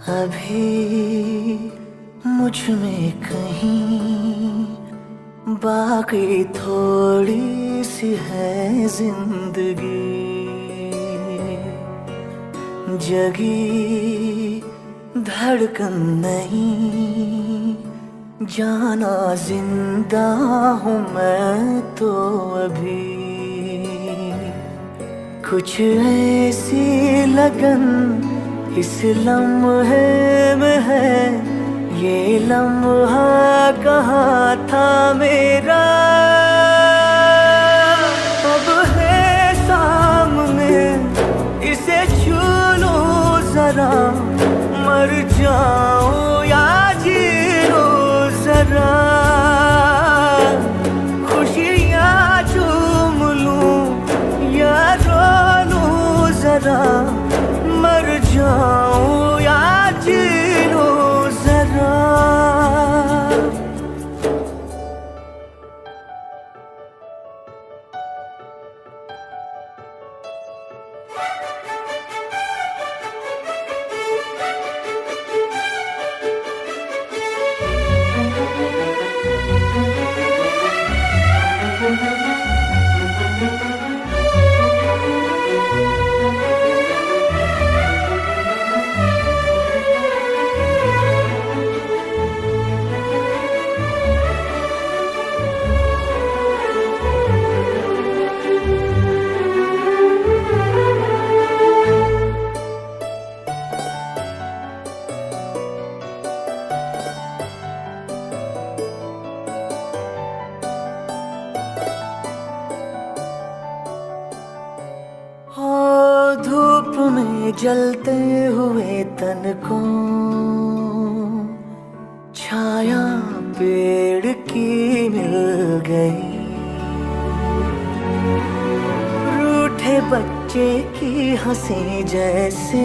अभी मुझ में कहीं बाकी थोड़ी सी है जिंदगी, जगी धड़कन नहीं, जाना जिंदा हूँ मैं तो अभी। कुछ ऐसी लगन इस लम्हे में है, ये लम्हा कहाँ था मेरा, अब है सामने इसे छू लूं जरा, मर जाऊं या जी लूं जरा, खुशियाँ चूम लूं या रो लूं जरा, मर जाऊं या जी लूं जरा। धूप में जलते हुए तन को छाया पेड़ की मिल गई, रूठे बच्चे की हंसी जैसे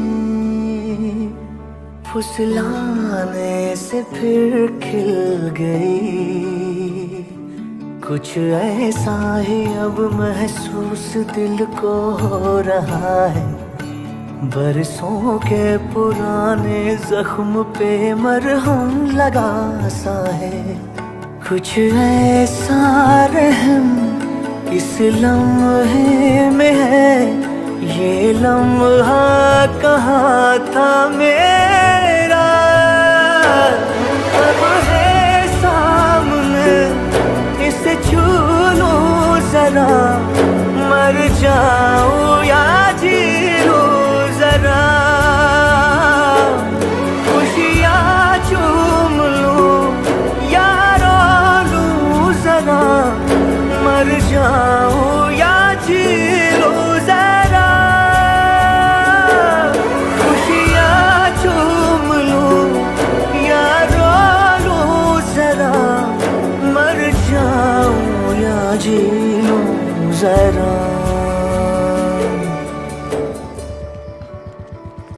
फुसलाने से फिर खिल गई। कुछ ऐसा ही अब महसूस दिल को हो रहा है, बरसों के पुराने जख्म पे मरहम लगा सा है। कुछ ऐसा रहम इस लम्हे में है, ये लम्हा कहाँ था मेरा, अब है सामने इसे छू लूं जरा, मर जाऊं या जी लूं जरा, खुशियाँ चूम लूं या रो लूं जरा, मर जाऊं या जी लूं जरा, खुशियाँ चूम लूं या रो लूं जरा, मर जाऊं या जी लूं जरा।